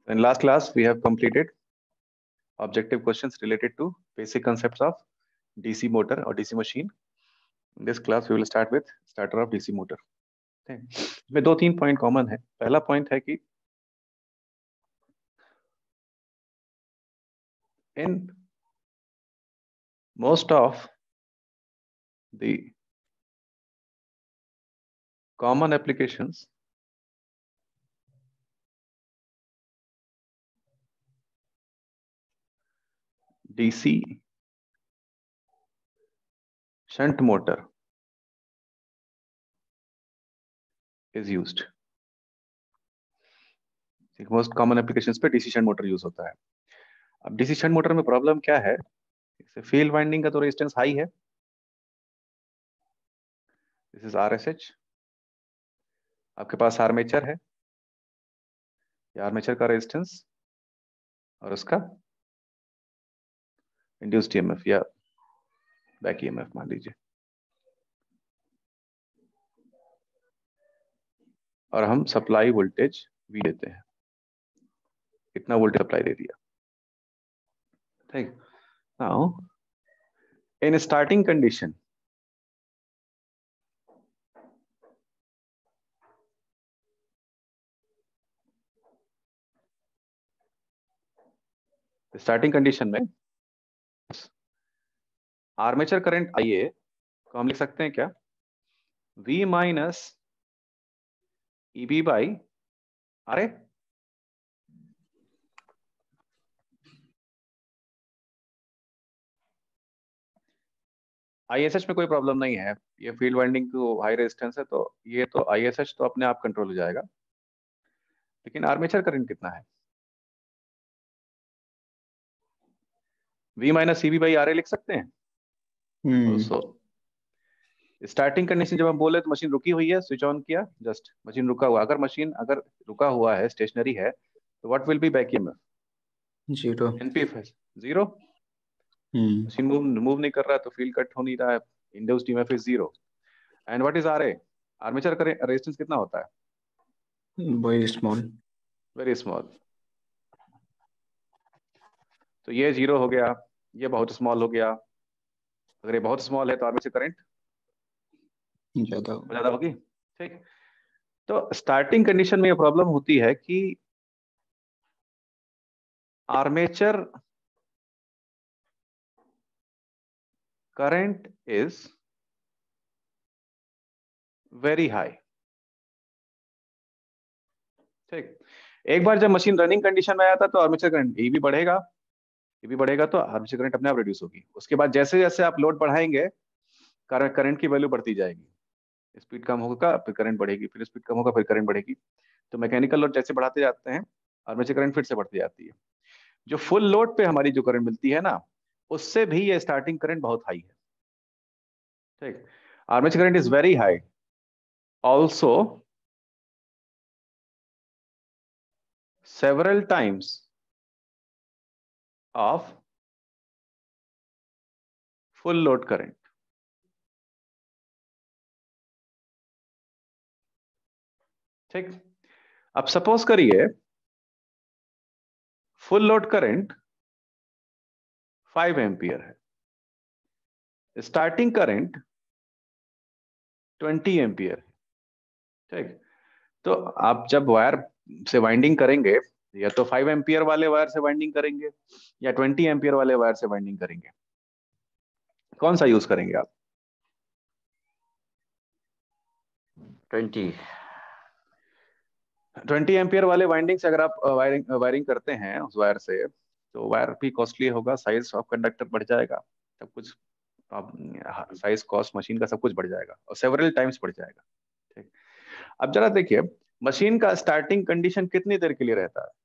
In last class, we have completed objective questions related to basic concepts of DC motor or DC machine. In this class, we will start with starter of DC motor. इसमें दो तीन point common है. पहला point है कि in most of the common applications, DC shunt motor is used. Most common applications पे DC shunt motor use होता है. अब डीसी शंट मोटर में प्रॉब्लम क्या है? इससे फील्ड वाइंडिंग का तो रेजिस्टेंस हाई है. This is RSH. आपके पास आर्मेचर है. ये आर्मेचर का रेजिस्टेंस और उसका इंड्यूस्ड ईएमएफ या बैक ईएमएफ मान लीजिए, और हम सप्लाई वोल्टेज वी देते हैं. इतना वोल्टेज सप्लाई दे दिया. ठीक. Now in starting condition, starting condition में आर्मेचर करंट आईए को हम लिख सकते हैं क्या? V minus EB by RA. ISH में कोई प्रॉब्लम नहीं है. ये फील्ड वाइंडिंग को हाई रेजिस्टेंस है, तो ये तो ISH तो अपने आप कंट्रोल हो जाएगा. लेकिन आर्मेचर करंट कितना है? V minus CB by RA लिख सकते हैं. स्टार्टिंग कंडीशन जब हम बोले तो मशीन रुकी हुई है, स्विच ऑन किया, जस्ट मशीन रुका हुआ. अगर मशीन अगर रुका हुआ है, स्टेशनरी है, तो what will be back EMF? Zero. EMF है जीरो. मशीन मूव नहीं कर रहा है, तो फील्ड कट हो नहीं रहा है. Induced EMF is zero. And what is RA? Armature का रेजिस्टेंस कितना होता है? Very small. Very small. तो ये जीरो हो गया, ये बहुत स्मॉल हो गया. अगर ये बहुत स्मॉल है तो आर्मेचर करंट ज्यादा होगी. ठीक. तो स्टार्टिंग कंडीशन में ये प्रॉब्लम होती है कि armature current is very high. ठीक. एक बार जब मशीन रनिंग कंडीशन में आया था तो आर्मेचर करंट ये भी बढ़ेगा तो आर्मेचर करंट अपने आप रिड्यूस होगी. उसके बाद जैसे जैसे आप लोड बढ़ाएंगे, करंट की वैल्यू बढ़ती जाएगी. स्पीड कम होगा फिर करंट बढ़ेगी, फिर स्पीड कम होगा फिर करंट बढ़ेगी. तो मैकेनिकल लोड जैसे बढ़ाते जाते हैं, आर्मेचर करंट फिर से बढ़ती जाती है. जो फुल लोड पे हमारी जो करंट मिलती है ना, उससे भी ये स्टार्टिंग करंट बहुत हाई है. ठीक. Armature current is very high. Also several times of full load current. ठीक. अब सपोज करिए फुल लोड करंट 5 एम्पियर है, स्टार्टिंग करंट 20 एम्पियर है. ठीक. तो आप जब वायर से वाइंडिंग करेंगे, या तो 5 एम्पियर वाले वायर से वाइंडिंग करेंगे या 20 एम्पियर वाले वायर से वाइंडिंग करेंगे. कौन सा यूज करेंगे आप? 20 एम्पियर वाले वाइंडिंग से अगर आप वायरिंग करते हैं उस वायर से, तो वायर भी कॉस्टली होगा, साइज ऑफ कंडक्टर बढ़ जाएगा, सब कुछ साइज कॉस्ट मशीन का सब कुछ बढ़ जाएगा और सेवरल टाइम्स बढ़ जाएगा. ठीक. अब जरा देखिए, मशीन का स्टार्टिंग कंडीशन कितनी देर के लिए रहता है?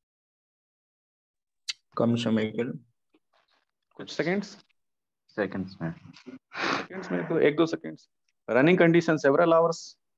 कम समय के लिए, कुछ सेकंड्स में तो 1-2 seconds. Running condition several hours.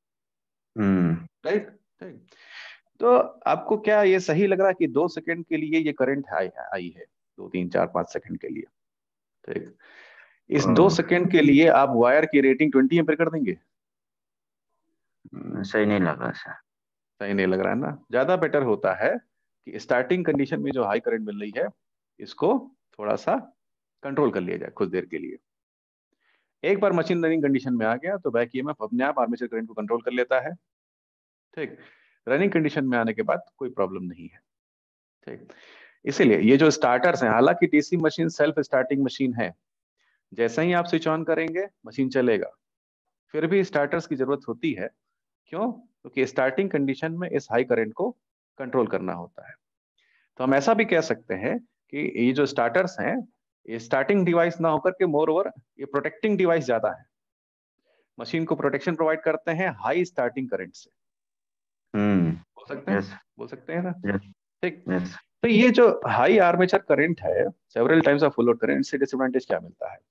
Right. ठीक. तो आपको क्या ये सही लग रहा है कि 2 सेकंड के लिए ये करंट आई है? 2, 3, 4, 5 सेकंड के लिए. ठीक. इस 2 सेकंड के लिए आप वायर की रेटिंग 20 एम्पीयर कर देंगे? सही नहीं लग रहा सर. सही नहीं लग रहा है ना. ज्यादा बेटर होता है कि स्टार्टिंग कंडीशन में जो हाई करंट मिल रही है इसको थोड़ा सा कंट्रोल कर लिया जाए कुछ देर के लिए। एक बार मशीन रनिंग कंडीशन में आ गया तो बैक ईएमएफ अपने आप आर्मेचर करंट को कंट्रोल कर लेता है। ठीक, रनिंग कंडीशन में आने के बाद कोई प्रॉब्लम नहीं है। ठीक, इसीलिए ये जो स्टार्टर्स हैं, हालांकि DC machine self starting machine है, जैसे ही आप स्विच ऑन करेंगे मशीन चलेगा, फिर भी स्टार्टर्स की जरूरत होती है। क्यों? क्योंकि स्टार्टिंग कंडीशन में इस हाई करंट को कंट्रोल करना होता है। तो हम ऐसा भी कह सकते हैं कि ये जो स्टार्टर्स हैं ये स्टार्टिंग डिवाइस ना होकर के मोर ओवर ये प्रोटेक्टिंग डिवाइस ज्यादा है, मशीन को प्रोटेक्शन प्रोवाइड करते हैं हाई स्टार्टिंग करंट से। बोल सकते हैं, यस बोल सकते हैं ना। यस ठीक, यस तो ये जो हाई आर्मेचर करंट है several times of full load current से डिसएडवांटेज क्या मिलता है?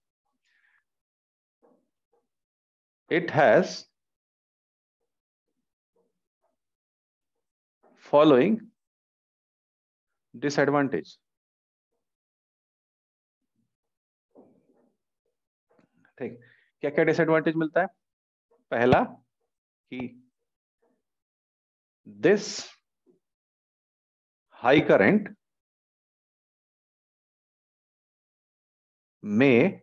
It has following disadvantage. ठीक, क्या क्या डिसएडवांटेज मिलता है? पहला कि this high current may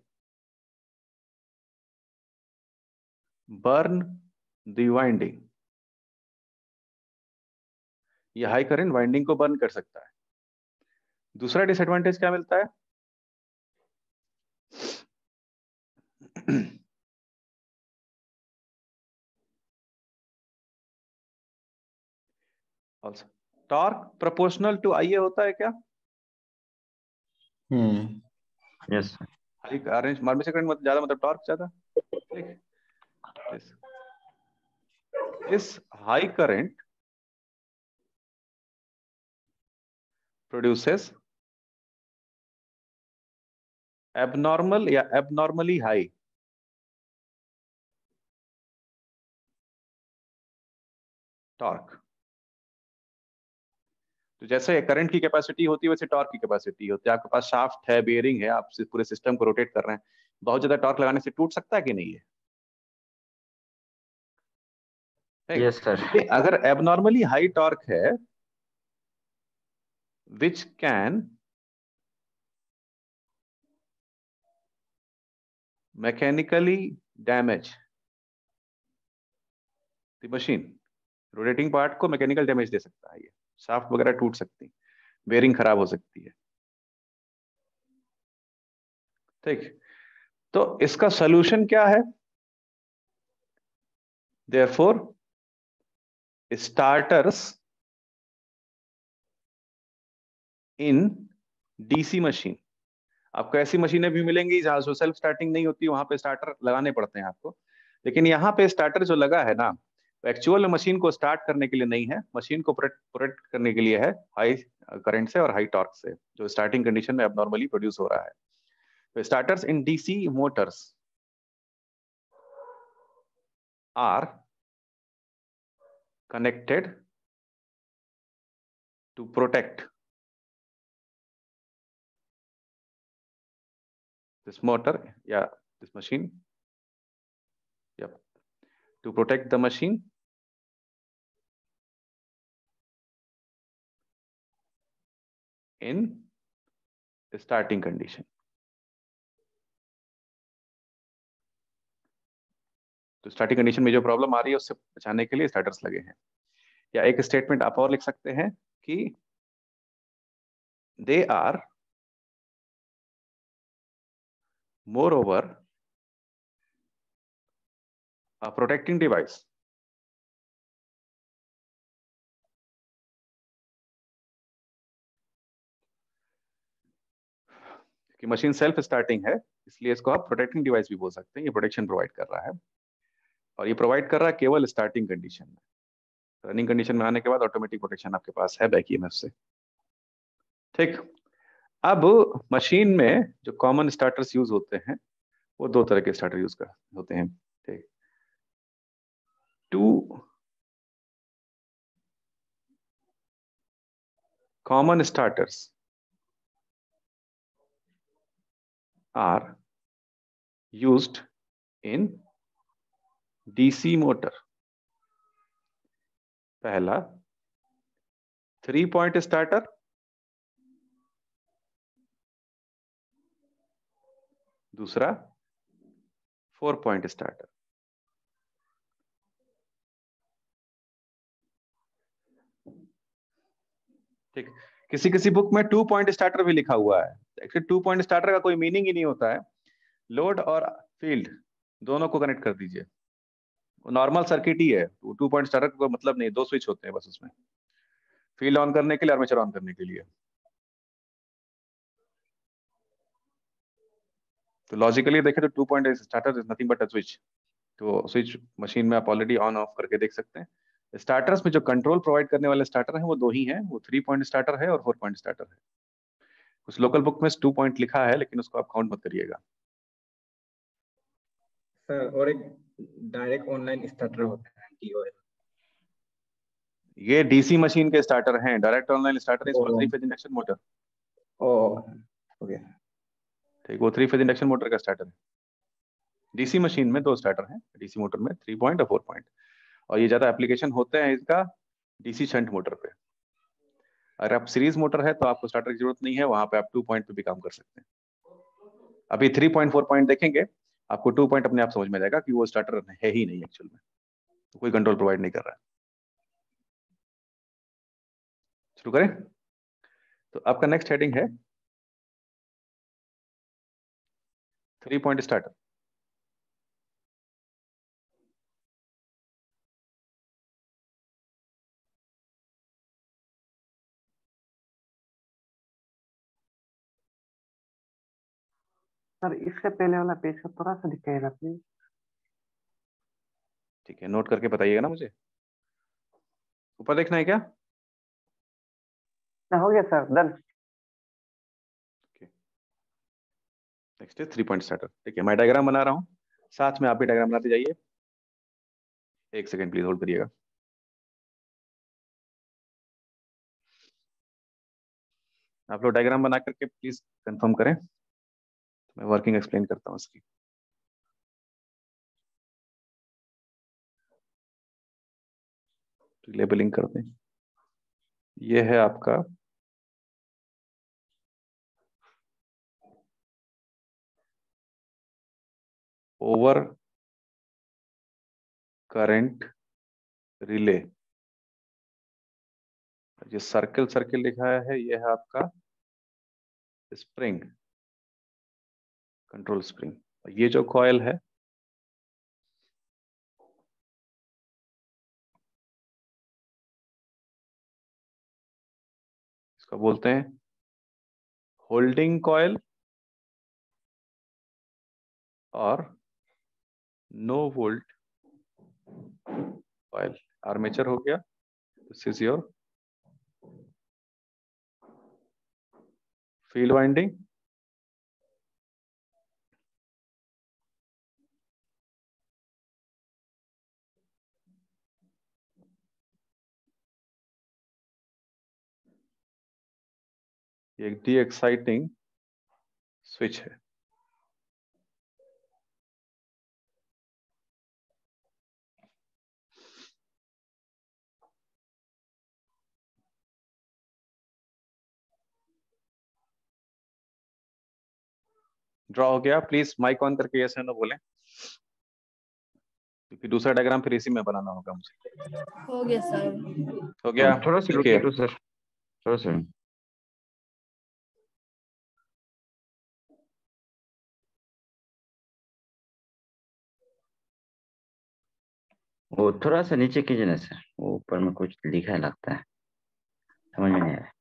burn the winding, ये हाई करंट वाइंडिंग को बर्न कर सकता है। दूसरा डिसएडवांटेज क्या मिलता है? ऑल्सो टॉर्क प्रोपोर्शनल टू आईए होता है क्या? यस हाई आर्मेचर करंट मतलब ज्यादा, मतलब टॉर्क ज्यादा। ठीक, this high current produces abnormal या एबनॉर्मली हाई टॉर्क। तो जैसे करंट की कैपेसिटी होती है वैसे टॉर्क की कैपेसिटी होती है। आपके पास शाफ्ट है, बेयरिंग है, आप पूरे सिस्टम को रोटेट कर रहे हैं, बहुत ज्यादा टॉर्क लगाने से टूट सकता है कि नहीं है? ठीक, यस सर ये अगर एबनॉर्मली हाई टॉर्क है which can mechanically damage the machine, rotating part को मैकेनिकल डैमेज दे सकता है, ये शाफ्ट वगैरह टूट सकती, बेयरिंग खराब हो सकती है। ठीक, तो इसका सॉल्यूशन क्या है? Therefore starters in DC machine, आपको ऐसी मशीनें भी मिलेंगी जहां जो सेल्फ स्टार्टिंग नहीं होती, वहां पे स्टार्टर लगाने पड़ते हैं आपको। लेकिन यहाँ पे स्टार्टर जो लगा है ना, वो एक्चुअल मशीन को स्टार्ट करने के लिए नहीं है, मशीन को प्रोटेक्ट करने के लिए है हाई करंट से और हाई टॉर्क से जो स्टार्टिंग कंडीशन में एबनॉर्मली प्रोड्यूस हो रहा है। तो starters in DC motors are connected to protect this motor, yeah, this machine, yep, to protect the machine in starting condition। तो स्टार्टिंग कंडीशन में जो प्रॉब्लम आ रही है उससे बचाने के लिए स्टार्टर्स लगे हैं। या एक स्टेटमेंट आप और लिख सकते हैं कि they are moreover protecting device कि मशीन सेल्फ स्टार्टिंग है, इसलिए इसको आप प्रोटेक्टिंग डिवाइस भी बोल सकते हैं। ये प्रोटेक्शन प्रोवाइड कर रहा है, और ये प्रोवाइड कर रहा है केवल स्टार्टिंग कंडीशन में। रनिंग कंडीशन में आने के बाद ऑटोमेटिक प्रोटेक्शन आपके पास है बैक ईएमएफ से। ठीक, अब मशीन में जो कॉमन स्टार्टर्स यूज होते हैं वो दो तरह के स्टार्टर यूज कर होते हैं। ठीक, two common starters are used in DC motor. पहला 3 पॉइंट स्टार्टर, दूसरा 4 पॉइंट स्टार्टर। ठीक, किसी किसी बुक में 2 पॉइंट स्टार्टर भी लिखा हुआ है। एक्चुअली 2 पॉइंट स्टार्टर का कोई मीनिंग ही नहीं होता है। लोड और फील्ड दोनों को कनेक्ट कर दीजिए, नॉर्मल सर्किट ही है। 2 पॉइंट स्टार्टर का कोई मतलब नहीं, 2 स्विच होते हैं बस उसमें, फील्ड ऑन करने के लिए, आर्मेचर ऑन करने के लिए। तो लॉजिकली देखें तो 2 point starter is nothing but a switch. तो स्विच मशीन में आप ऑलरेडी ऑन ऑफ करके देख सकते हैं। स्टार्टर्स में जो कंट्रोल प्रोवाइड करने वाले स्टार्टर हैं वो 2 ही हैं, वो 3 पॉइंट स्टार्टर है और 4 पॉइंट स्टार्टर है। कुछ लोकल बुक में 2 पॉइंट लिखा है, लेकिन उसको आप काउंट मत करिएगा। सर और एक डायरेक्ट ऑनलाइन स्टार्टर होता है DOL। ये डीसी मशीन के स्टार्टर हैं। Direct online starter is for oh 3 phase induction motor. Oh okay. ठीक, वो 3 फेज इंडक्शन मोटर का स्टार्टर है। डीसी मशीन में 2 स्टार्टर हैं, डीसी मोटर में 3 पॉइंट और 4 पॉइंट। और ये ज्यादा एप्लीकेशन होते हैं इसका डीसी शंट मोटर पे। अगर आप सीरीज मोटर है तो आपको स्टार्टर की जरूरत नहीं है, वहां पे आप 2 पॉइंट पे भी काम कर सकते हैं। अभी 3 पॉइंट 4 पॉइंट देखेंगे, आपको 2 पॉइंट अपने आप समझ में आएगा कि वो स्टार्टर है ही नहीं एक्चुअल में, तो कोई कंट्रोल प्रोवाइड नहीं कर रहा है। शुरू करें? तो आपका नेक्स्ट हेडिंग है 3 पॉइंट स्टार्टर। सर इससे पहले वाला पेज का थोड़ा सा दिखाएगा प्लीज। ठीक है, नोट करके बताइएगा ना मुझे। ऊपर देखना है क्या? हो गया सर, डन। नेक्स्ट है 3 पॉइंट स्टार्टर। ठीक है, मैं डायग्राम बना रहा हूँ, साथ में आप भी डायग्राम बनाते जाइए। 1 सेकेंड प्लीज होल्ड करिएगा। आप लोग डायग्राम बना करके प्लीज कंफर्म करें, मैं वर्किंग एक्सप्लेन करता हूँ इसकी। लेबलिंग कर दें। ये है आपका ओवर करंट रिले। ये सर्कल सर्कल लिखा है, ये है आपका स्प्रिंग, कंट्रोल स्प्रिंग। ये जो कॉयल है इसको बोलते हैं होल्डिंग कॉयल और नो वोल्ट कॉयल। आर्मेचर हो गया, this is your field winding, एक डी एक्साइटिंग स्विच है। ड्रॉ हो गया? प्लीज माइक ऑन करके यस या नो बोलें, क्योंकि दूसरा डायग्राम फिर इसी में बनाना होगा मुझे। हो गया सर। हो गया? थोड़ा सा देखिए, रोटेट सर, थोड़ा सा। वो थोड़ा सा नीचे कीजिए ना सर, वो ऊपर में कुछ लिखा है लगता है, समझ में नहीं आ रहा है।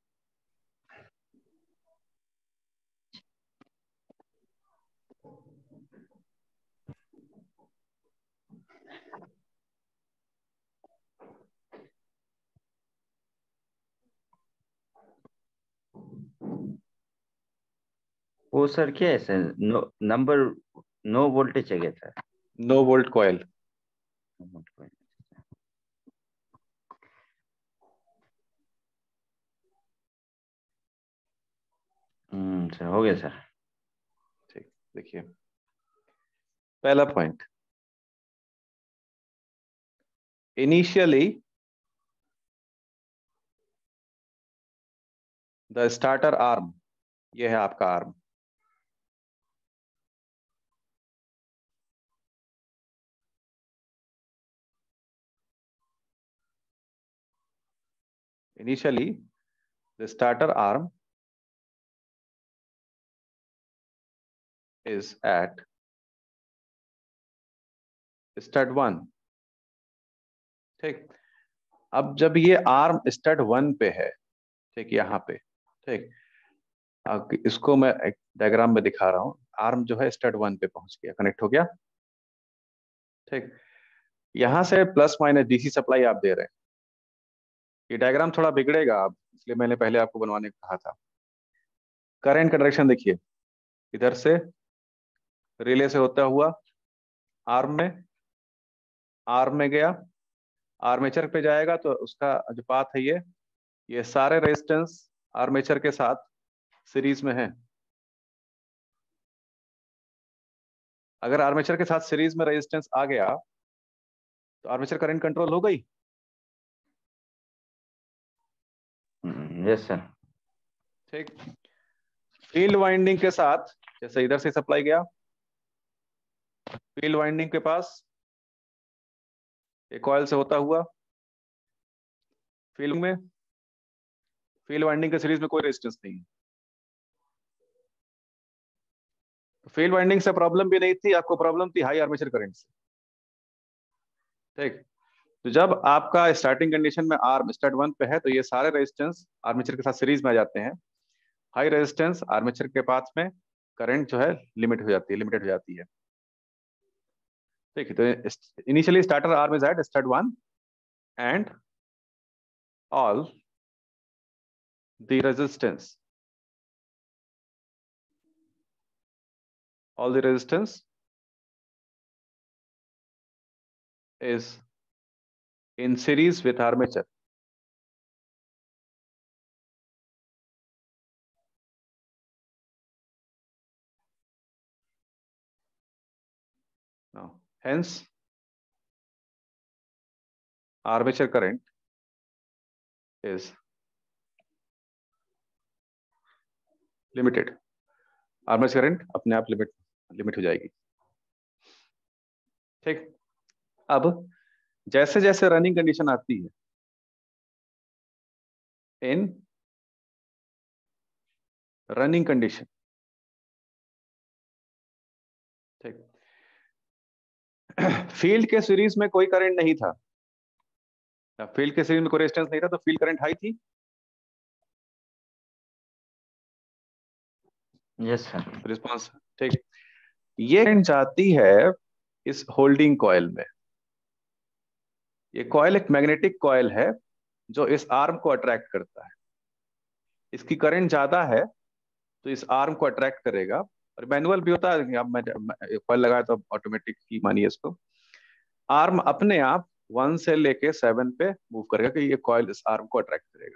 वो सर क्या है सर, नंबर नो वोल्टेज है क्या sir? No volt coil. Sir हो गया सर। ठीक, देखिए पहला point, initially the starter arm, ये है आपका arm. Initially the starter arm is at start 1। ठीक, अब जब ये आर्म स्टार्ट 1 पे है, ठीक, यहाँ पे, ठीक, अब इसको मैं एक डायग्राम में दिखा रहा हूँ। आर्म जो है स्टार्ट 1 पे पहुंच गया, कनेक्ट हो गया। ठीक, यहां से प्लस माइनस डीसी सप्लाई आप दे रहे हैं। ये डायग्राम थोड़ा बिगड़ेगा आप, इसलिए मैंने पहले आपको बनवाने को कहा था। करंट का डायरेक्शन देखिए, इधर से रिले से होता हुआ आर्म में गया, आर्मेचर पे जाएगा, तो उसका जो पाथ है ये सारे रेजिस्टेंस आर्मेचर के साथ सीरीज में है। अगर आर्मेचर के साथ सीरीज में रेजिस्टेंस आ गया तो आर्मेचर करंट कंट्रोल हो गई। Yes sir. ठीक, फील्ड वाइंडिंग के साथ, जैसे इधर से सप्लाई गया, फील्ड वाइंडिंग के पास एक कॉइल से होता हुआ फील्ड वाइंडिंग के सीरीज में कोई रेजिस्टेंस नहीं है। फील्ड वाइंडिंग से प्रॉब्लम भी नहीं थी, आपको प्रॉब्लम थी हाई आर्मेचर करंट से। ठीक, तो जब आपका स्टार्टिंग कंडीशन में आर्म स्टार्ट 1 पे है, तो ये सारे रेजिस्टेंस आर्मेचर के साथ सीरीज में आ जाते हैं। हाई रेजिस्टेंस आर्मेचर के पास में करंट जो है लिमिटेड हो जाती है। ठीक है, तो initially starter arm is at start 1 and all the resistance is in series with armature. Now, hence, armature current is limited. Armature current अपने आप लिमिट हो जाएगी। ठीक, अब जैसे जैसे रनिंग कंडीशन आती है, इन रनिंग कंडीशन, ठीक, फील्ड के सीरीज में कोई करंट नहीं था, फील्ड के सीरीज में कोई रेजिस्टेंस नहीं था, तो फील्ड करंट हाई थी। Yes sir. रिस्पॉन्स, ठीक, ये करंट जाती है इस होल्डिंग कॉइल में। ये कॉइल एक मैग्नेटिक कॉइल है जो इस आर्म को अट्रैक्ट करता है। इसकी करंट ज्यादा है तो इस आर्म को अट्रैक्ट करेगा। और मैनुअल भी होता है, अब मैं कॉइल लगाया तो ऑटोमेटिक ही मानिए इसको। आर्म अपने आप 1 से लेके 7 पे मूव करेगा कि ये कॉइल इस आर्म को अट्रैक्ट करेगा।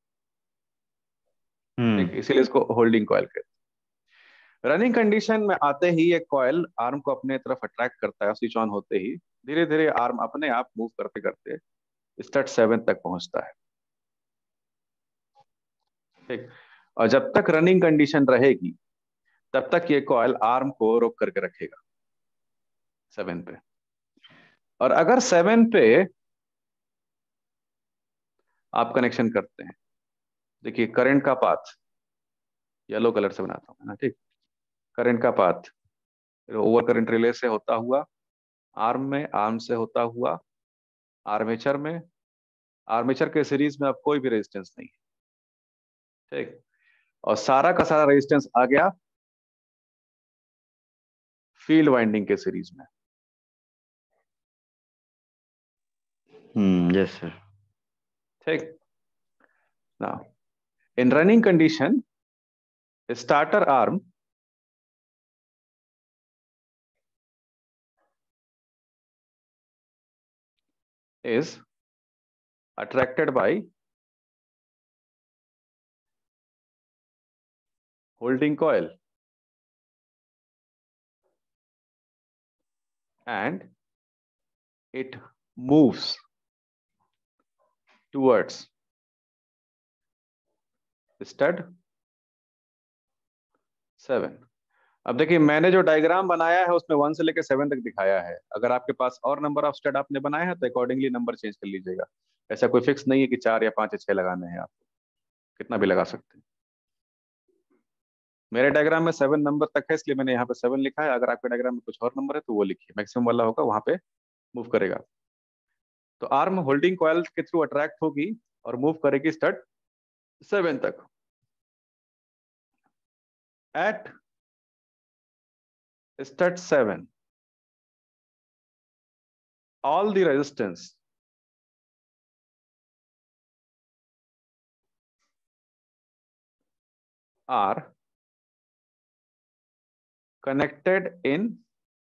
ठीक, इसीलिए इसको होल्डिंग कॉइल कहते हैं। रनिंग कंडीशन में आते ही ये कॉइल आर्म को अपने तरफ अट्रैक्ट करता है। स्विच ऑन होते ही धीरे धीरे आर्म अपने आप मूव करते करते स्टार्ट 7 तक पहुंचता है। ठीक, और जब तक रनिंग कंडीशन रहेगी तब तक ये कॉइल आर्म को रोक करके रखेगा 7 पे। और अगर 7 पे आप कनेक्शन करते हैं, देखिए करंट का पाथ येलो कलर से बनाता हूं ना। ठीक, करंट का पाथ ओवर करंट रिले से होता हुआ आर्म से होता हुआ आर्मेचर में, आर्मेचर के सीरीज में अब कोई भी रेजिस्टेंस नहीं है। ठीक, और सारा का सारा रेजिस्टेंस आ गया फील्ड वाइंडिंग के सीरीज में। Yes sir. ठीक, now in running condition starter arm is attracted by holding coil and it moves towards stud 7। अब देखिए मैंने जो डायग्राम बनाया है उसमें 1 से लेकर 7 तक दिखाया है। अगर आपके पास और नंबर ऑफ स्टड आपने बनाए हैं तो अकॉर्डिंगली नंबर चेंज कर लीजिएगा। ऐसा कोई फिक्स नहीं है कि 4 या 5 या 6 लगाने हैं, आपको कितना भी लगा सकते हैं। मेरे डायग्राम में 7 नंबर तक है इसलिए मैंने यहाँ पे 7 लिखा है। अगर आपके डायग्राम में कुछ और नंबर है तो वो लिखिए, मैक्सिमम वाला होगा वहां पे मूव करेगा। तो आर्म होल्डिंग कॉइल के थ्रू अट्रैक्ट होगी और मूव करेगी स्टड 7 तक। At stud 7 all the resistance are connected in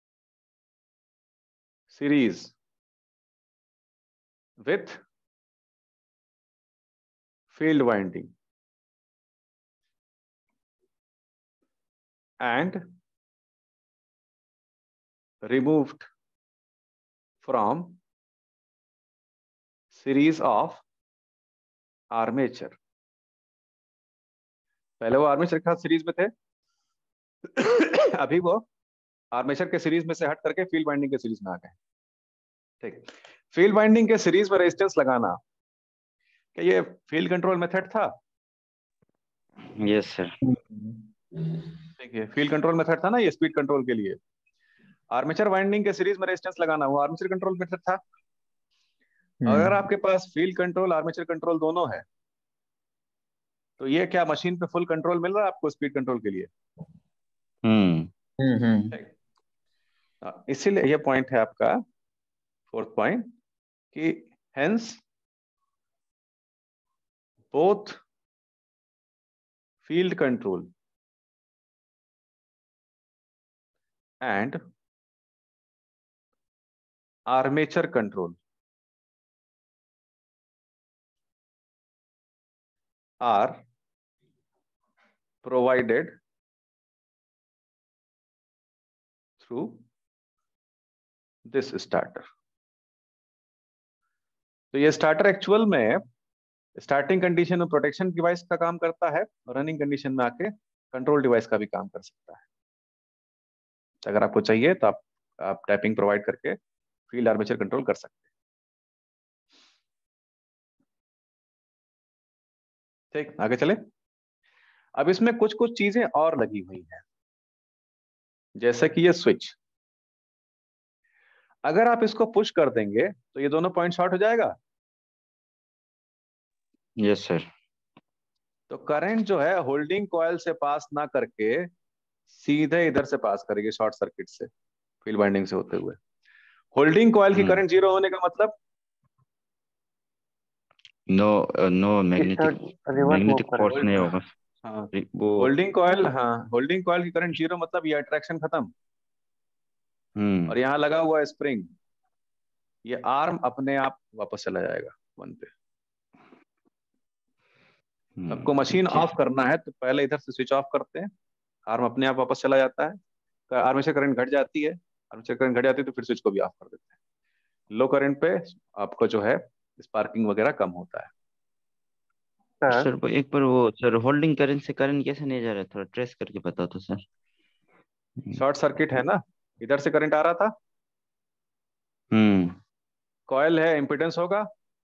series with field winding and removed from series of armature। पहले वो आर्मेचर के साथ सीरीज में थे अभी वो आर्मेचर के सीरीज में से हट करके फील्ड वाइंडिंग के सीरीज में आ गए। ठीक, फील्ड वाइंडिंग के सीरीज में रेजिस्टेंस लगाना, क्या ये फील्ड कंट्रोल मेथड था? Yes sir. ठीक है, फील्ड कंट्रोल मेथड था ना ये स्पीड कंट्रोल के लिए। आर्मेचर वाइंडिंग के सीरीज में रेजिस्टेंस लगाना वो आर्मेचर कंट्रोल मेथड था। अगर आपके पास फील्ड कंट्रोल आर्मेचर कंट्रोल दोनों है तो ये क्या मशीन पे फुल कंट्रोल मिल रहा है आपको स्पीड कंट्रोल के लिए? इसीलिए ये पॉइंट है आपका 4th पॉइंट कि hence both field control and armature control are provided through this starter। तो ये स्टार्टर एक्चुअल में स्टार्टिंग कंडीशन में प्रोटेक्शन डिवाइस का काम करता है और रनिंग कंडीशन में आके कंट्रोल डिवाइस का भी काम कर सकता है। अगर आपको चाहिए तो आप टैपिंग प्रोवाइड करके फील्ड आर्मेचर कंट्रोल कर सकते हैं। ठीक, आगे चले। अब इसमें कुछ कुछ चीजें और लगी हुई हैं, जैसे कि ये स्विच। अगर आप इसको पुश कर देंगे तो ये दोनों पॉइंट शॉर्ट हो जाएगा। Yes sir. तो करंट जो है होल्डिंग कॉइल से पास ना करके सीधे इधर से पास करेगी शॉर्ट सर्किट से, फील्ड वाइंडिंग से होते हुए। होल्डिंग कॉइल की करंट 0 होने का मतलब नो मैग्नेटिक फोर्स नहीं होगा। हाँ, वो होल्डिंग कॉइल की करंट 0 मतलब ये अट्रैक्शन खत्म और यहाँ लगा हुआ है स्प्रिंग, ये आर्म अपने आप वापस चला जाएगा 1 पे। आपको मशीन ऑफ करना है तो पहले इधर से स्विच ऑफ करते हैं, आर्म अपने आप वापस चला जाता है। आर्मेचर करंट घट जाती है, आर्मेचर करंट घट जाती है तो फिर स्विच को भी ऑफ कर देते हैं। लो करंट पे आपको जो है स्पार्किंग वगैरह कम होता है। सर एक बार वो सर होल्डिंग करंट से करंट कैसे नहीं जा रहा है, थोड़ा ट्रेस करके बता दो सर। शॉर्ट सर्किट है ना, इधर से करंट आ रहा था, हम्म। कॉइल है, इम्पिडेंस होगा।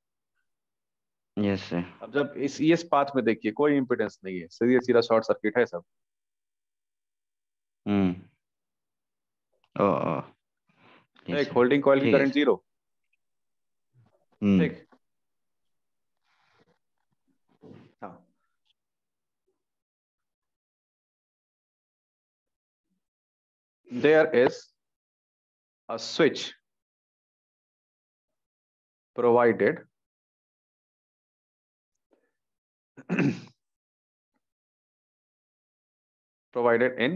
Yes sir. अब जब इस पाथ में देखिए कोई इम्पिडेंस नहीं है, सीधे सीधा शॉर्ट सर्किट है सब। हम्म। ओ एक होल्डिंग कॉइल की ठीक है करंट 0। ठीक, हाँ। There is a switch provided provided in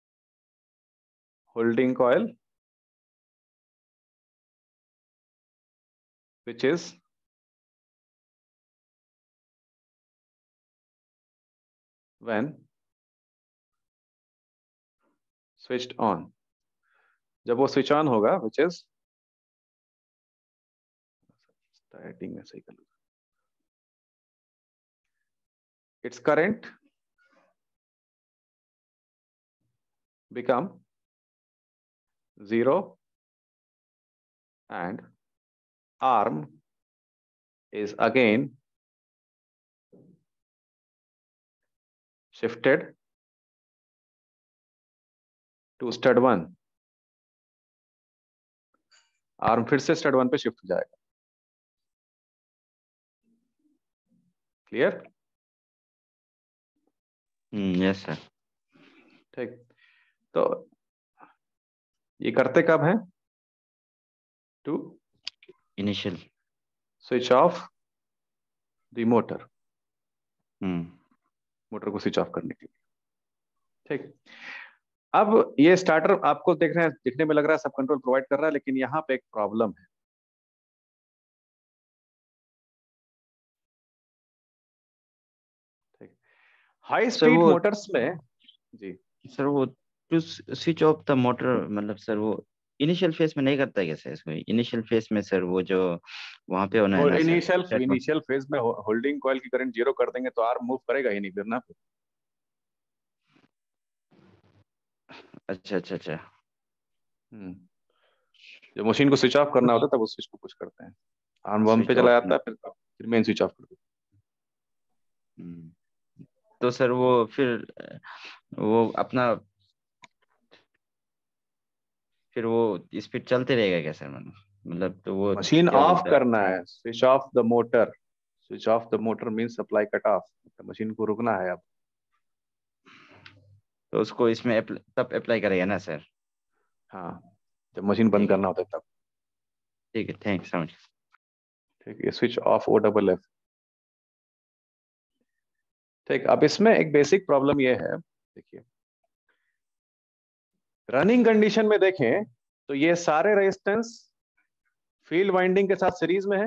holding coil which is when switched on। जब वो स्विच ऑन होगा which is स्टार्टिंग में सही कर its current become 0 and arm is again shifted to stud 1. Arm फिर से स्टड 1 पे shift हो जाएगा। क्लियर? Yes sir. ठीक, तो ये करते कब है? To initial switch off the motor, hmm motor को स्विच ऑफ करने के लिए। ठीक, अब ये स्टार्टर आपको देख रहे हैं, दिखने में लग रहा है सब कंट्रोल प्रोवाइड कर रहा है, लेकिन यहाँ पे एक प्रॉब्लम है। ठीक, हाई स्पीड मोटर्स में जी सर वो to switch off the motor मतलब सर वो इनिशियल फेज में नहीं करता है क्या सर इसको? इनिशियल फेज में सर वो जो वहां पे होना है ना सर, इनिशियल फेज में होल्डिंग कॉइल की करंट 0 कर देंगे तो आर्म मूव करेगा ही नहीं फिर ना। अच्छा अच्छा अच्छा। जब मशीन को स्विच ऑफ करना होता है तब उस स्विच को पुश करते हैं, आर्म बम पे स्विच चला ऑफ। जाता है, फिर मेन स्विच ऑफ कर देते तो सर वो फिर वो अपना फिर वो स्पीड चलते रहेगा क्या सर? मतलब तो वो हैं। मशीन क्या ऑफ बोलते हैं? करना है, switch off the motor. Switch off the motor mean supply cut off, तो मशीन को रुकना है अब। तो उसको इसमें तब अप्लाई करेगा ना सर? हाँ, जब मशीन बंद ठीक है करना होता है तब। ठीक है, थैंक्स समझ। ठीक है, स्विच ऑफ OFF। ठीक, अब इसमें एक बेसिक प्रॉब्लम ये है, देखिए रनिंग कंडीशन में देखें तो ये सारे रेजिस्टेंस फील्ड वाइंडिंग के साथ सीरीज में है।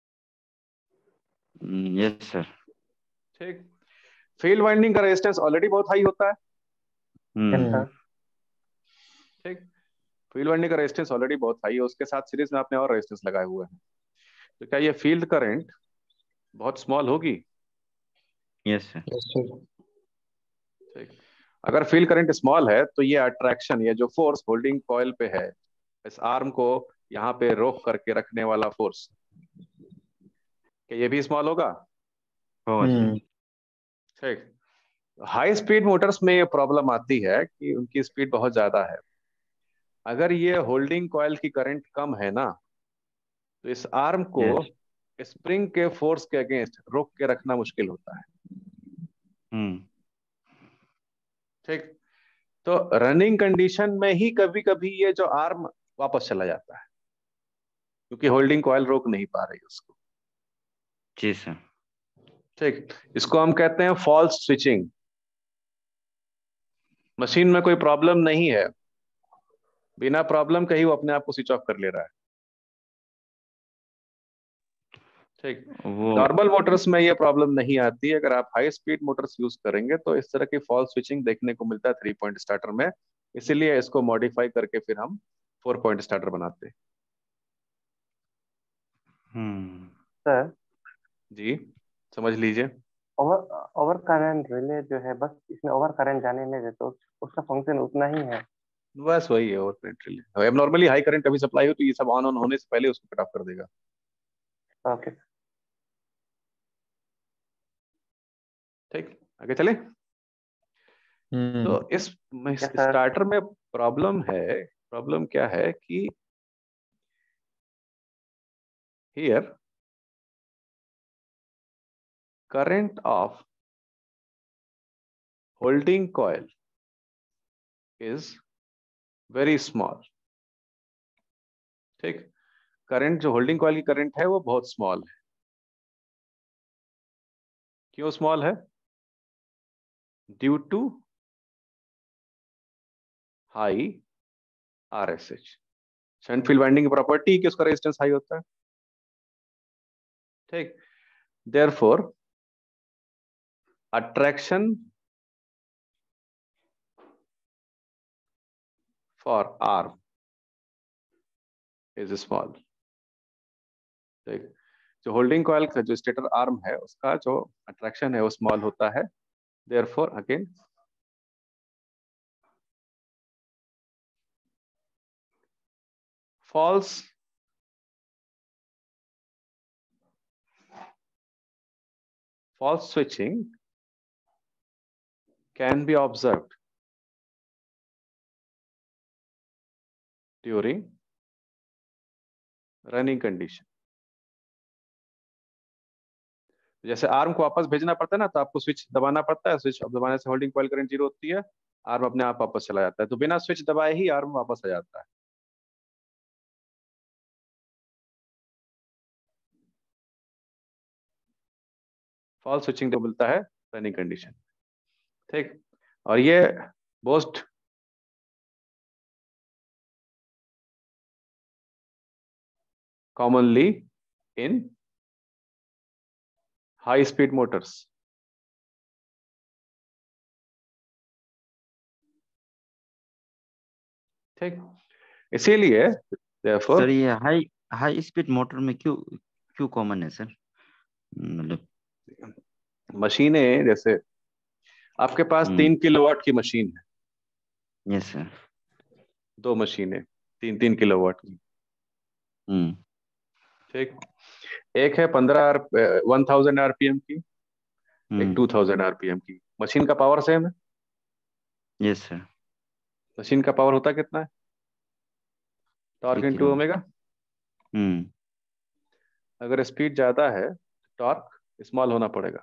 Yes sir. ठीक, फील्ड वाइंडिंग का रेजिस्टेंस ऑलरेडी बहुत हाई होता है। Yes, sir. ठीक, फील्ड वाइंडिंग का रेजिस्टेंस ऑलरेडी बहुत हाई है, उसके साथ सीरीज में आपने और रेजिस्टेंस लगाए हुए हैं, तो क्या ये फील्ड करंट बहुत स्मॉल होगी? Yes sir. Yes, sir. ठीक, अगर फील्ड करंट स्मॉल है तो ये अट्रैक्शन, ये जो फोर्स होल्डिंग कॉइल पे है, इस आर्म को यहाँ पे रोक करके रखने वाला फोर्स, क्या ये भी स्मॉल होगा? होगा सर। ठीक, हाई स्पीड मोटर्स में ये प्रॉब्लम आती है कि उनकी स्पीड बहुत ज्यादा है। अगर ये होल्डिंग कॉइल की करंट कम है ना, तो इस आर्म को यस। स्प्रिंग के फोर्स के अगेंस्ट रोक के रखना मुश्किल होता है। हम्म ठीक, तो रनिंग कंडीशन में ही कभी कभी ये जो आर्म वापस चला जाता है, क्योंकि होल्डिंग कॉइल रोक नहीं पा रही उसको। जी सर। ठीक, इसको हम कहते हैं फॉल्स स्विचिंग। मशीन में कोई प्रॉब्लम नहीं है, बिना प्रॉब्लम के ही वो अपने आप को स्विच ऑफ कर ले रहा है। ठीक, वो नॉर्मल मोटर्स में ये प्रॉब्लम नहीं आती। अगर आप हाई स्पीड मोटर्स यूज करेंगे तो इस तरह की फॉल्स स्विचिंग देखने को मिलता है 3 पॉइंट स्टार्टर में, इसीलिए इसको मॉडिफाई करके फिर हम 4 पॉइंट स्टार्टर बनाते हैं। सर, जी, समझ लीजिए। ओवर ओवर करंट रिले जो है, बस इसमें ओवर करंट जाने में तो उसका फंक्शन उतना ही है। बस वही है, और करंट रिले। अब नॉर्मली हाई करंट अभी सप्लाई हो तो ये सब ऑन होने से पहले उसको कट ऑफ कर देगा। ओके। ठीक, आगे चले। तो इस यस सर। स्टार्टर में प्रॉब्लम है। प्रॉब्लम क्या है कि here current of holding coil is very small। ठीक, करंट जो होल्डिंग कॉइल की करंट है वो बहुत स्मॉल है। क्यों स्मॉल है? Due to high RSH। Shunt field winding की प्रॉपर्टी कि उसका रेजिस्टेंस हाई होता है। ठीक, therefore attraction for arm is small. ठीक, जो होल्डिंग कॉइल का जो स्टेटर आर्म है उसका जो अट्रैक्शन है वो स्मॉल होता है, therefore again false switching can be observed during running condition. जैसे आर्म को वापस भेजना पड़ता है ना, तो आपको स्विच दबाना पड़ता है, स्विच दबाने से होल्डिंग कॉइल करंट 0 होती है, आर्म अपने आप वापस चला जाता है, तो बिना स्विच दबाए ही आर्म वापस आ जाता है। फॉल्स स्विचिंग को मिलता है रनिंग कंडीशन, ठीक। और ये most commonly in high speed motors, ठीक। इसीलिए सर ये हाई हाई स्पीड मोटर में क्यों क्यों कॉमन है सर? मतलब मशीनें, जैसे आपके पास 3 किलोवाट की मशीन है, यस सर। 2 मशीनें 3-3 किलोवाट की, ठीक। एक है 1000 आरपीएम की, एक 2000 आरपीएम की। मशीन का पावर सेम है। Yes sir. मशीन का पावर होता कितना है? Torque 3 into kilo. ओमेगा। अगर स्पीड ज्यादा है टॉर्क स्मॉल होना पड़ेगा,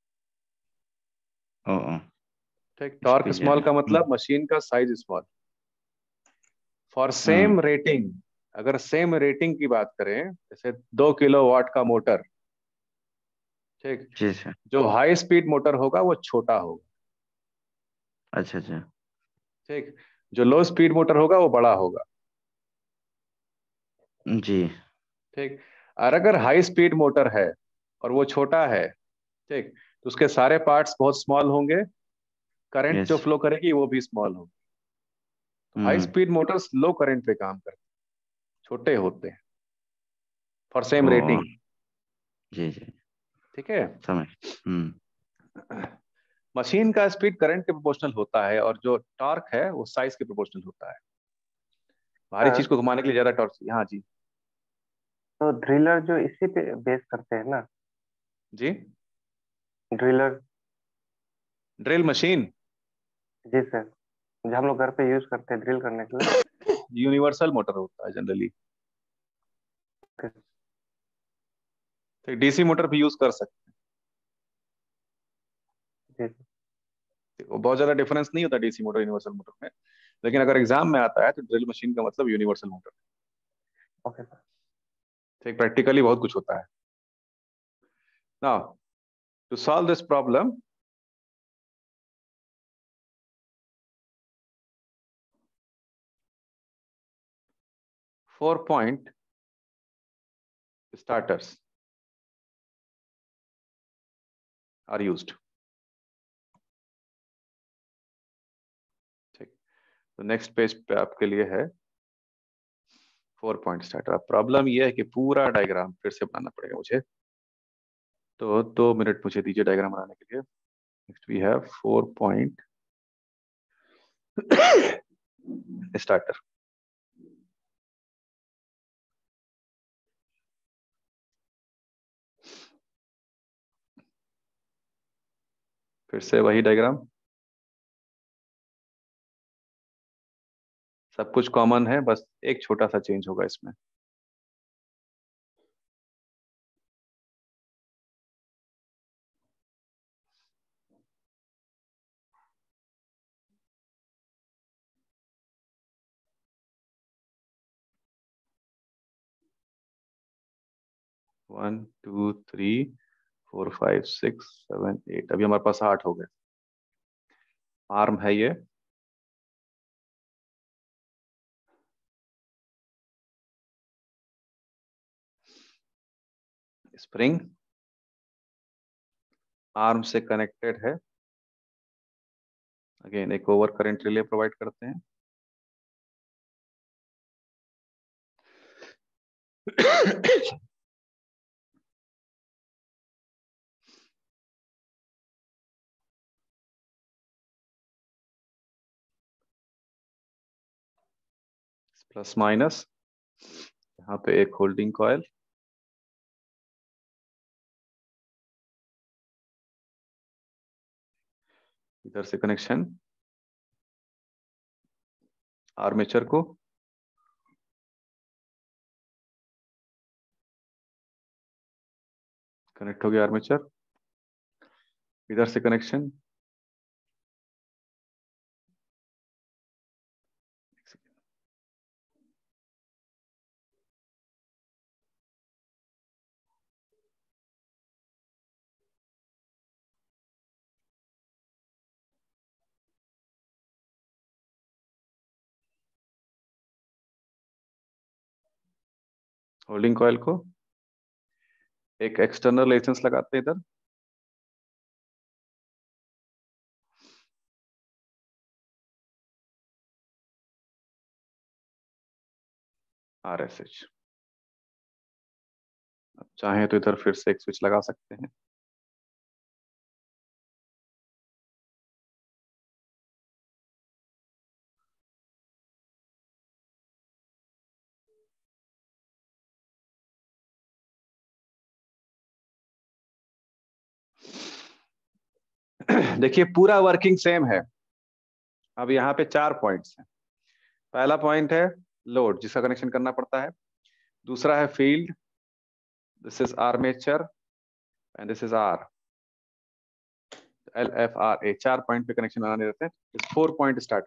ठीक। टॉर्क स्पीड स्मॉल ज्यादा। का मतलब मशीन का size small. For same rating, अगर सेम रेटिंग की बात करें, जैसे 2 किलोवाट का मोटर, ठीक, जी सर। जो हाई स्पीड मोटर होगा वो छोटा होगा, अच्छा अच्छा। ठीक। जो लो स्पीड मोटर होगा वो बड़ा होगा, जी। ठीक। और अगर हाई स्पीड मोटर है और वो छोटा है, ठीक, तो उसके सारे पार्ट्स बहुत स्मॉल होंगे, करंट जो यस। फ्लो करेगी वो भी स्मॉल होगी। तो high speed motors low current पे काम करते हैं, छोटे होते हैं, फॉर सेम ओ रेटिंग, जी जी ठीक है। समझ। मशीन का स्पीड करंट के प्रोपोर्शनल होता है और जो टॉर्क है वो साइज के प्रोपोर्शनल होता है। भारी चीज को घुमाने के लिए ज्यादा टॉर्क चाहिए। हाँ जी। तो ड्रिलर जो इसी पे बेस करते हैं ना? जी, ड्रिलर। ड्रिल मशीन जी सर, जो हम लोग घर पे यूज करते हैं ड्रिल करने के लिए। यूनिवर्सल मोटर होता है जनरली, तो डीसी मोटर भी यूज कर सकते जी सर। हैं, वो बहुत ज्यादा डिफरेंस नहीं होता डीसी मोटर यूनिवर्सल मोटर में, लेकिन अगर एग्जाम में आता है तो ड्रिल मशीन का मतलब यूनिवर्सल मोटर, ओके सर। ठीक। प्रैक्टिकली बहुत कुछ होता है। Now to solve this problem, four point starters are used, ठीक। तो नेक्स्ट पेज पे आपके लिए है 4 पॉइंट स्टार्टर। अब प्रॉब्लम यह है कि पूरा डायग्राम फिर से बनाना पड़ेगा मुझे, तो 2 मिनट मुझे दीजिए डायग्राम बनाने के लिए। Next we have 4 point starter. फिर से वही डायग्राम, सब कुछ कॉमन है, बस एक छोटा सा चेंज होगा इसमें। वन टू थ्री 4 5 6 7 8, अभी हमारे पास 8 हो गए। आर्म है ये, स्प्रिंग आर्म से कनेक्टेड है, अगेन एक ओवर करंट रिले प्रोवाइड करते हैं। प्लस माइनस, यहाँ पे एक होल्डिंग कॉयल, इधर से कनेक्शन आर्मेचर को, कनेक्ट हो गया आर्मेचर, इधर से कनेक्शन होल्डिंग कॉयल को, एक एक्सटर्नल रेजिस्टेंस लगाते हैं इधर, RSH। अब चाहें तो इधर फिर से एक स्विच लगा सकते हैं। देखिए पूरा वर्किंग सेम है। अब यहाँ पे 4 पॉइंट्स हैं। पहला पॉइंट है लोड, जिसका कनेक्शन करना पड़ता है। दूसरा है field, this is armature and this is R, LFRA। 4 point पे कनेक्शन बनाने रहते हैं। 4 पॉइंट स्टार्टर।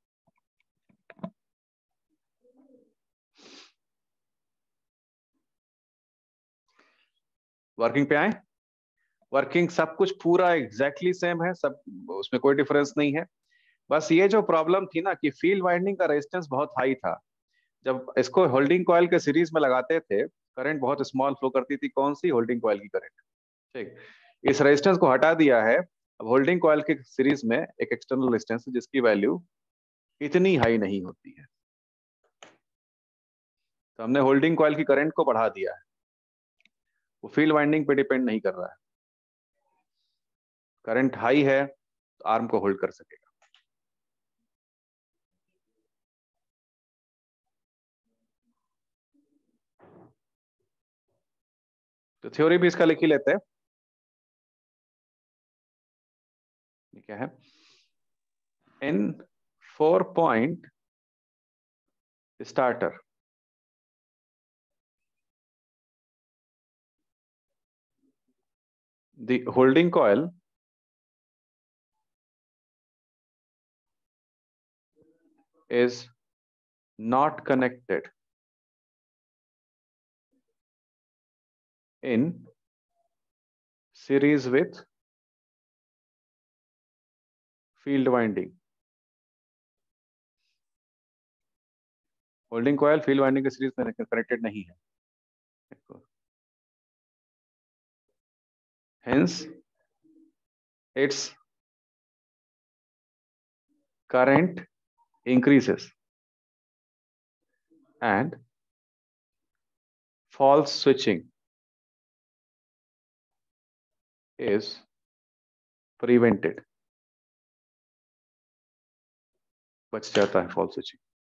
वर्किंग पे आए। वर्किंग सब कुछ पूरा एग्जैक्टली सेम है, सब, उसमें कोई डिफरेंस नहीं है। बस ये जो प्रॉब्लम थी ना कि फील्ड वाइंडिंग का रेजिस्टेंस बहुत हाई था। जब इसको होल्डिंग कॉइल के सीरीज में लगाते थे, करंट बहुत स्मॉल फ्लो करती थी। कौन सी? होल्डिंग कॉइल की करंट। ठीक, इस रेजिस्टेंस को हटा दिया है। अब होल्डिंग कॉइल के सीरीज में एक एक्सटर्नल रेजिस्टेंस है जिसकी वैल्यू इतनी हाई नहीं होती है, तो हमने होल्डिंग कॉइल की करंट को बढ़ा दिया है। वो फील्ड वाइंडिंग पे डिपेंड नहीं कर रहा है। करंट हाई है तो आर्म को होल्ड कर सकेगा। तो थ्योरी भी इसका लिख ही लेते हैं। ये क्या है? In 4 point starter, the holding coil is not connected in series with field winding। Holding coil field winding के सीरीज में कनेक्टेड नहीं है। Hence its current increases and false switching is prevented। बच जाता है false switching।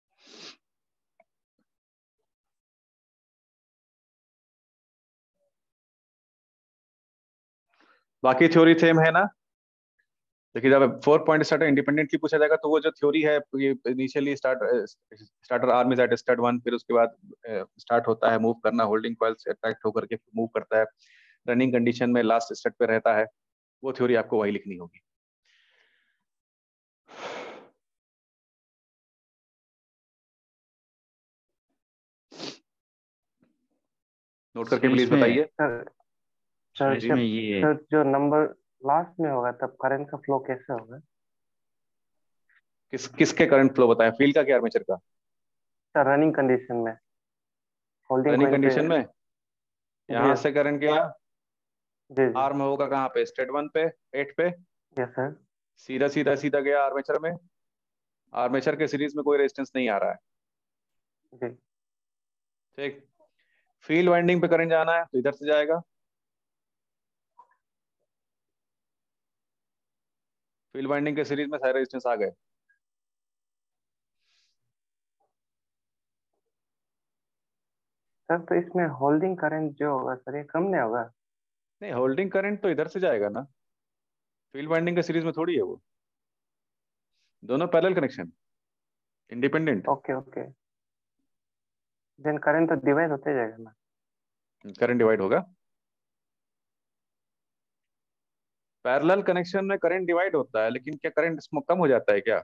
बाकी theory same है ना? देखिए जब 4 पॉइंट स्टार्टर इंडिपेंडेंटली पूछा जाएगा तो वो जो थ्योरी है, ये initially starter arm is at start 1, फिर उसके बाद स्टार्ट होता है मूव करना, होल्डिंग कॉइल से अट्रैक्ट होकर के मूव करता है, रनिंग कंडीशन में लास्ट स्टेट पे रहता है। वो थ्योरी आपको वही लिखनी होगी। नोट करके प्लीज इसमें बताइए। सर सर इसमें जब ये सर जो नंबर लास्ट में होगा तब करंट का फ्लो कैसे होगा? किसके करंट फ्लो बताएं? फील्ड का क्या आर्मेचर का? सर रनिंग कंडीशन में होल्डिंग रनिंग कॉइल पे। कंडीशन में जी यहां से करंट गया, जी जी। आर्म होगा कहाँ पे? स्टेट 1 पे, 8 पे, यस सर। सीधा सीधा सीधा गया आर्मेचर में। आर्मेचर के सीरीज में कोई रेजिस्टेंस नहीं आ रहा है। जी ठीक, फील्ड वाइंडिंग पे करंट जाना है तो इधर से जाएगा। फील्ड वाइंडिंग के सीरीज में सारे रेजिस्टेंस आ गए। सर तो इसमें होल्डिंग करंट जो होगा सर ये कम नहीं होगा? नहीं, होल्डिंग करंट तो इधर से जाएगा ना, फील्ड वाइंडिंग का सीरीज में थोड़ी है वो, दोनों parallel connection, independent. Okay okay, then current तो डिवाइड होते जाएगा ना? करंट डिवाइड होगा, पैरेलल कनेक्शन में करंट डिवाइड होता है, लेकिन क्या करंट इसमें कम हो जाता है क्या?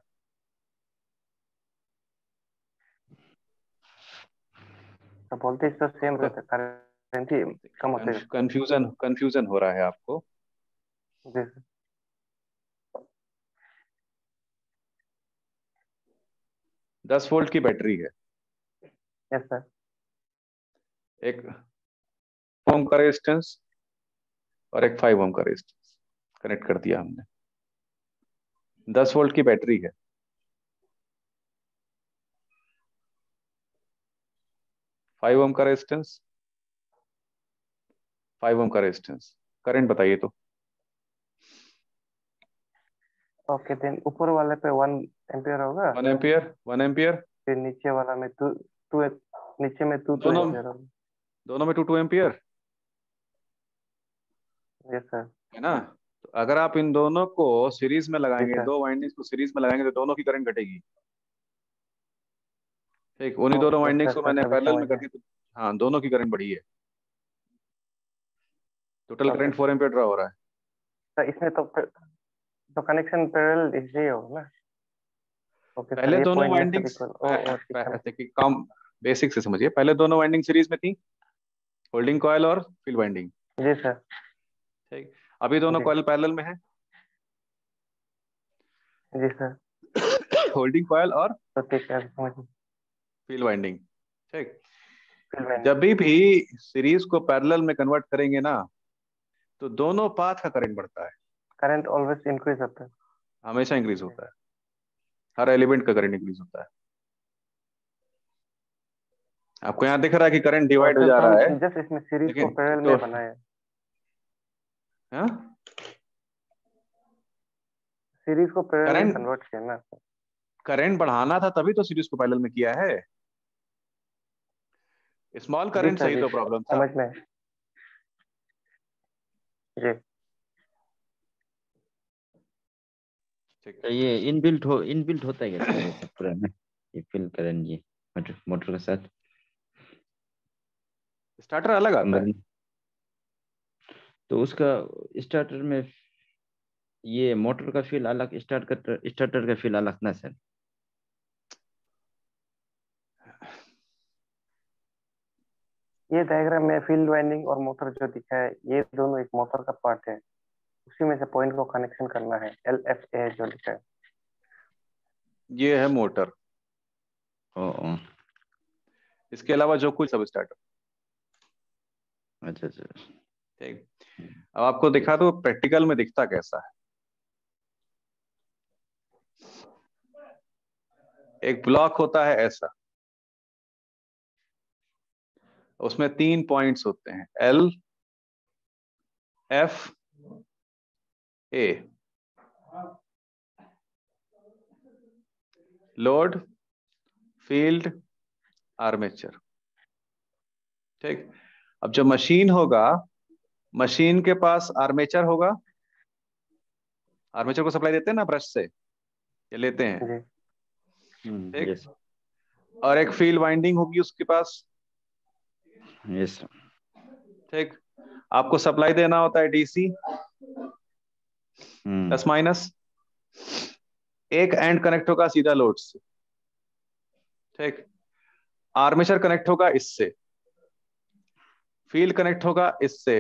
तो वोल्टेज तो सेम आपका रहता है, करंट ही कम होते जाता कंफ्यूजन कंफ्यूजन हो रहा है आपको। है। जी सर। 10 वोल्ट की बैटरी है, यस सर। एक ओम का रेजिस्टेंस और एक 5 ओम का रेजिस्टेंस कनेक्ट कर दिया हमने। 10 वोल्ट की बैटरी है, 5 ओम का रेजिस्टेंस, 5 ओम का रेजिस्टेंस, करंट बताइए तो। ओके, देन ऊपर वाले पे 1 एम्पियर होगा, 1 एम्पियर, 1 एम्पियर। फिर नीचे वाला में टू टू नीचे में टू दोनों एम्पियर होगा। दोनों में 2 2 एम्पियर यस सर। है ना। तो अगर आप इन दोनों को सीरीज में जी लगाएंगे, सर। दो वाइंडिंग्स को सीरीज में लगाएंगे, तो दोनों की करंट घटेगी। ठीक, उन्हीं दोनों ओके वाइंडिंग्स सर को सर, मैंने अभी पैरेलल समझ में कर में। दी तो हाँ, दोनों की करंट बढ़ी है, total okay current 4 ampere draw हो रहा है। सर, इसमें तो कनेक्शन पैरेलल इसलिए होगा ना? ओके सर, पहले ये दोनों पॉइंट में सर वाइंडिंग्स, इक्वल ओ ठीक है। देखिए काम बेसिक से समझिए, पहले दोनों वाइंडिंग सीरीज में थी, होल्डिंग कॉयल और फील्ड वाइंडिंग। जी सर। ठीक, अभी दोनों जी कॉयल पैरेलल में है, जी सर। होल्डिंग कॉयल और तो ठीक है, समझ गए। Field winding. ठीक, फिर मैंने जब भी सीरीज को पैरेलल में कन्वर्ट करेंगे ना, तो दोनों पाथ का करंट बढ़ता है, करंट ऑलवेज इंक्रीज होता है। हमेशा इंक्रीज होता है, हर एलिमेंट का करंट इंक्रीज होता है। आपको यहाँ दिख रहा है कि करंट तो डिवाइड हो सर जा तो रहा है, हम जस्ट इसमें सीरीज को लेकिन पैरेलल तो में बनाए, हाँ, सीरीज को पैरेलल में करंट कन्वर्ट किया ना सर? करंट बढ़ाना था तभी तो सीरीज को पैरेलल में किया है, स्मॉल जी करंट सर, सही जी तो सर, प्रॉब्लम था। समझ में। जी। ठीक, तो ये इनबिल्ट होता है क्या सर ये सब पूरा में, ये फील करंट ये मोटर मोटर के साथ? स्टार्टर अलग आता है। मतलब तो उसका स्टार्टर में ये मोटर का फील अलग, स्टार्टर का फील अलग ना सर? ये डायग्राम में फील्ड वाइंडिंग और मोटर जो दिखा है, ये दोनों एक मोटर का पार्ट है, उसी में से पॉइंट को कनेक्शन करना है, LFA जो लिखा है। ये है मोटर, ओ इसके अलावा जो कुछ सब स्टार्टर। अच्छा अच्छा। ठीक, अब आपको दिखा दो प्रैक्टिकल में दिखता कैसा है। एक ब्लॉक होता है ऐसा, उसमें 3 पॉइंट्स होते हैं, LFA, लोड, फील्ड, आर्मेचर। ठीक, अब जो मशीन होगा, मशीन के पास आर्मेचर होगा, आर्मेचर को सप्लाई देते हैं ना ब्रश से, ये लेते हैं। जी। ठीक, यस और एक फील्ड वाइंडिंग होगी उसके पास। यस। ठीक, आपको सप्लाई देना होता है DC हम्म प्लस माइनस, एक एंड कनेक्ट होगा सीधा लोड से। ठीक, आर्मेचर कनेक्ट होगा इससे, फील्ड कनेक्ट होगा इससे,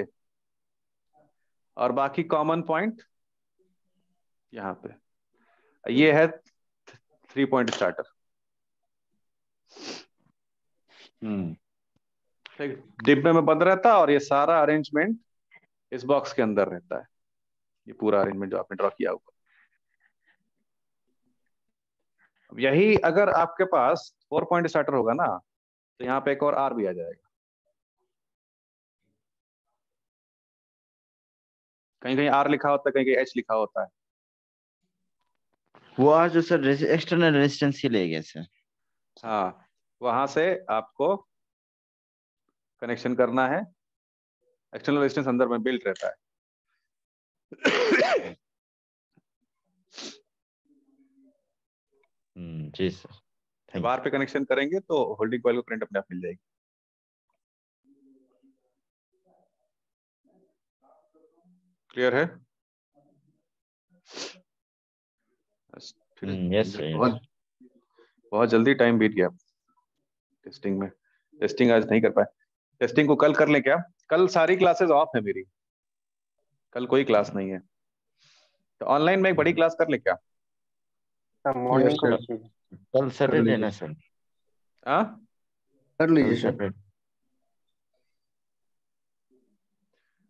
और बाकी कॉमन पॉइंट यहाँ पे। ये है 3 पॉइंट स्टार्टर। हम्म। ठीक, डिब्बे में बंद रहता है और ये सारा अरेंजमेंट इस बॉक्स के अंदर रहता है, ये पूरा अरेंजमेंट जो आपने ड्रॉ किया होगा। अब यही अगर आपके पास 4 पॉइंट स्टार्टर होगा ना, तो यहाँ पे एक और R भी आ जाएगा, कहीं कहीं R लिखा होता है, कहीं कहीं H लिखा होता है। वो आज जो सर एक्सटर्नल रेजिस्टेंस के लिए गया सर? हाँ, वहां से आपको कनेक्शन करना है, एक्सटर्नल रेजिस्टेंस अंदर में बिल्ट रहता है। जी सर, थैंक बार पे कनेक्शन करेंगे तो होल्डिंग कॉइल को करंट अपने आप मिल जाएगी। क्लियर है? यस सर, बहुत बहुत जल्दी टाइम बीत गया टेस्टिंग में। टेस्टिंग आज नहीं कर पाए। टेस्टिंग को कल कर लें क्या? कल सारी क्लासेस ऑफ है मेरी, कल कोई क्लास नहीं है, तो ऑनलाइन में एक बड़ी क्लास कर लें क्या? मॉर्निंग को कल सैटरडे ना सर? हाँ कर लीजिए सर। सैटरडे